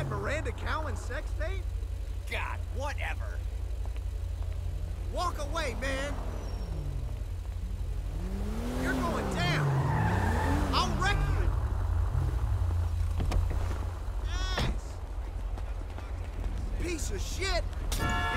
Miranda Cowan sex tape? God, whatever. Walk away, man! You're going down! I'll wreck you! Ass! Piece of shit!